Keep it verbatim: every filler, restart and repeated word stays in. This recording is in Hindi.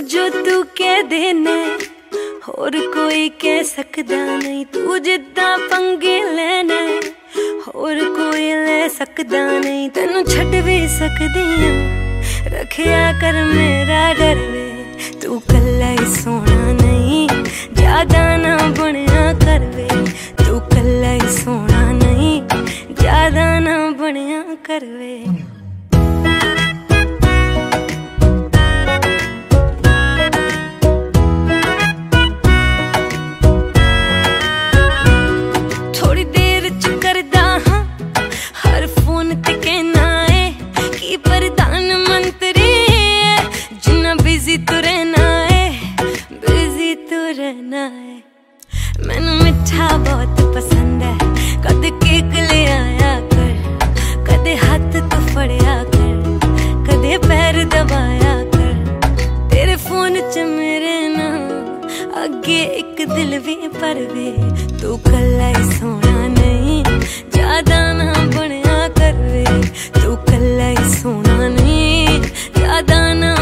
जो तू कह देना होर कोई कह सकदा नहीं, तू जिद्दां पंगे लेना होर कोई ले सकदा नहीं। तेनू छड्ड भी सकदी आं, रखिया कर मेरा डर वे, तू कल्ला ही सोना नहीं, ज्यादा ना बनिया कर वे, तू कल्ला ही सोना नहीं, ज्यादा ना बनिया कर वे। थोड़ी देर च करदा हां हर फोन ते कहना है कि प्रधानमंत्री जिन्ना बिजी तू रहना है, बिजी तू रहना है। मैनू मिठा बहुत पसंद है, कद केक ले आया कर, कदे हाथ तू फड़िया कर, कदे पैर दबाया कर। तेरे फोन च मेरे ना अगे एक दिल भी पर वे, तू कल्ला ही सोना नहीं, ज्यादा ना बनिया कर वे, तू कल्ला ही सोना नहीं, ज्यादा ना